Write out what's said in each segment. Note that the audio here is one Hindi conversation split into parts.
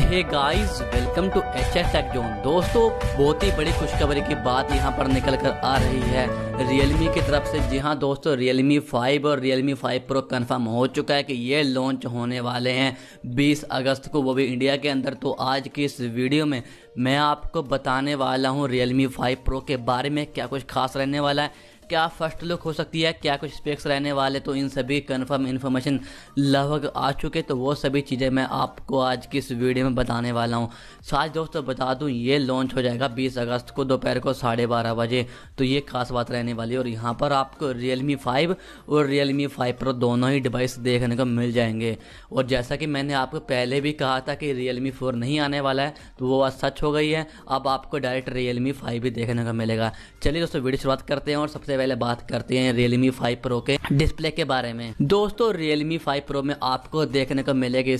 Hey guys, welcome to HS tech zone. दोस्तों, बहुत ही बड़ी खुशखबरी की बात यहां पर निकल कर आ रही है Realme की तरफ से। जी हां दोस्तों, Realme 5 और Realme 5 Pro कंफर्म हो चुका है कि ये लॉन्च होने वाले हैं 20 अगस्त को, वो भी इंडिया के अंदर। तो आज की इस वीडियो में मैं आपको बताने वाला हूं Realme 5 Pro के बारे में, क्या कुछ खास रहने वाला है, क्या फर्स्ट लुक हो सकती है, क्या कुछ स्पेक्स रहने वाले। तो इन सभी कंफर्म इन्फॉर्मेशन लगभग आ चुके, तो वो सभी चीज़ें मैं आपको आज की इस वीडियो में बताने वाला हूँ। साथ दोस्तों बता दूँ, ये लॉन्च हो जाएगा 20 अगस्त को दोपहर को 12:30 बजे। तो ये खास बात रहने वाली है। और यहाँ पर आपको Realme 5 और Realme 5 Pro दोनों ही डिवाइस देखने को मिल जाएंगे। और जैसा कि मैंने आपको पहले भी कहा था कि Realme 4 नहीं आने वाला है, तो वो आज सच हो गई है। अब आपको डायरेक्ट Realme 5 भी देखने को मिलेगा। चलिए दोस्तों, वीडियो शुरुआत करते हैं और सबसे पहले बात करते हैं Realme 5 Pro के डिस्प्ले के बारे में। दोस्तों, Realme 5 Pro में आपको देखने को मिलेगी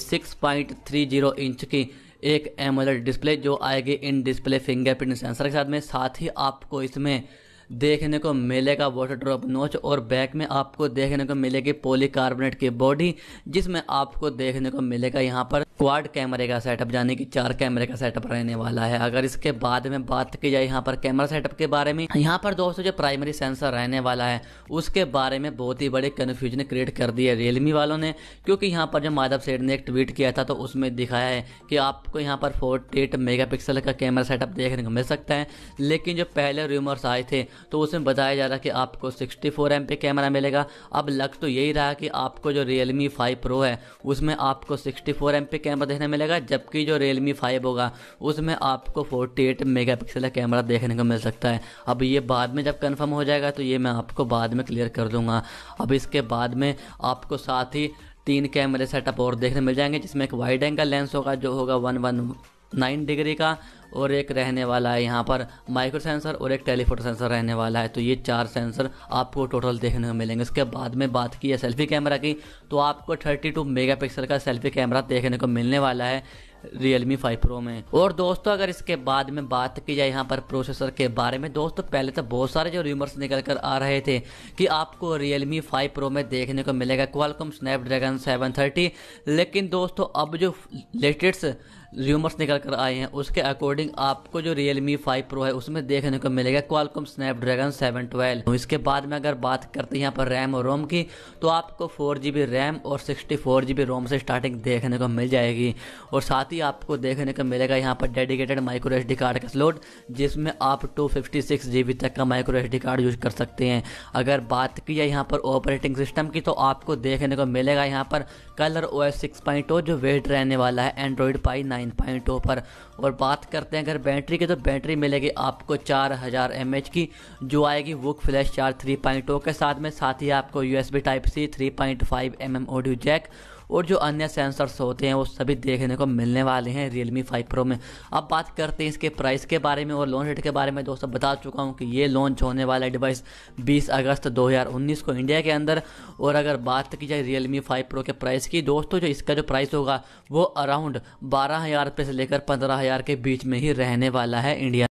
6.30 इंच की एक AMOLED डिस्प्ले, जो आएगी इन डिस्प्ले फिंगरप्रिंट सेंसर के साथ में। साथ ही आपको इसमें देखने को मिलेगा वाटर ड्रॉप नोच, और बैक में आपको देखने को मिलेगी पॉलीकार्बोनेट की बॉडी, जिसमें आपको देखने को मिलेगा यहाँ पर क्वाड कैमरे का सेटअप, यानी कि 4 कैमरे का सेटअप रहने वाला है। अगर इसके बाद में बात की जाए यहाँ पर कैमरा सेटअप के बारे में, यहाँ पर दोस्तों जो प्राइमरी सेंसर रहने वाला है उसके बारे में बहुत ही बड़े कन्फ्यूजन क्रिएट कर दी है Realme वालों ने। क्योंकि यहाँ पर जो माधव सेठ ने एक ट्वीट किया था, तो उसमें दिखाया है कि आपको यहाँ पर 48 मेगापिक्सल का कैमरा सेटअप देखने को मिल सकता है। लेकिन जो पहले रूमर्स आए थे तो उसमें बताया जा रहा कि आपको 64 MP कैमरा मिलेगा। अब लग तो यही रहा कि आपको जो Realme 5 Pro है उसमें आपको 64 MP कैमरा देखने मिलेगा, जबकि जो Realme 5 होगा उसमें आपको 48 मेगापिक्सल का कैमरा देखने को मिल सकता है। अब ये बाद में जब कंफर्म हो जाएगा तो ये मैं आपको बाद में क्लियर कर दूंगा। अब इसके बाद में आपको साथ ही 3 कैमरे सेटअप और देखने मिल जाएंगे, जिसमें एक वाइड एंगल लेंस होगा जो होगा 119 डिग्री का, और एक रहने वाला है यहाँ पर माइक्रो सेंसर, और एक टेलीफोटो सेंसर रहने वाला है। तो ये 4 सेंसर आपको टोटल देखने को मिलेंगे। इसके बाद में बात की है सेल्फी कैमरा की, तो आपको 32 मेगापिक्सल का सेल्फी कैमरा देखने को मिलने वाला है Realme 5 Pro में। और दोस्तों अगर इसके बाद में बात की जाए यहाँ पर प्रोसेसर के बारे में, दोस्तों पहले तो बहुत सारे जो रूमर्स निकल कर आ रहे थे कि आपको Realme 5 Pro में देखने को मिलेगा Qualcomm Snapdragon 730। लेकिन दोस्तों अब जो लेटेस्ट रूमर्स निकल कर आए हैं उसके अकॉर्डिंग आपको जो Realme 5 Pro है उसमें देखने को मिलेगा Qualcomm Snapdragon 712। तो इसके बाद में अगर बात करते हैं यहाँ पर रैम और रोम की, तो आपको 4GB रैम और 64GB रोम से स्टार्टिंग देखने को मिल जाएगी। और साथ ही आपको देखने को मिलेगा यहाँ पर डेडिकेटेड माइक्रो SD कार्ड का स्लॉट, जिसमें आप 256GB तक का माइक्रो SD कार्ड यूज कर सकते हैं। अगर बात की जाए यहाँ पर ऑपरेटिंग सिस्टम की, तो आपको देखने को मिलेगा यहाँ पर ColorOS 6.0, जो वेट रहने वाला है Android Pie 9.0 पर। और बात करते हैं अगर बैटरी की, तो बैटरी मिलेगी आपको 4000 mAh की, जो आएगी वुक फ्लैश चार्ज 3.0 के साथ में। साथ ही आपको USB Type-C 3.5mm audio Jack और जो अन्य सेंसर्स होते हैं वो सभी देखने को मिलने वाले हैं Realme 5 Pro में। अब बात करते हैं इसके प्राइस के बारे में और लॉन्च डेट के बारे में। दोस्तों बता चुका हूं कि ये लॉन्च होने वाला डिवाइस 20 अगस्त 2019 को इंडिया के अंदर। और अगर बात की जाए Realme 5 Pro के प्राइस की, दोस्तों जो इसका जो प्राइस होगा वो अराउंड 12,000 रुपये से लेकर 15,000 के बीच में ही रहने वाला है इंडिया।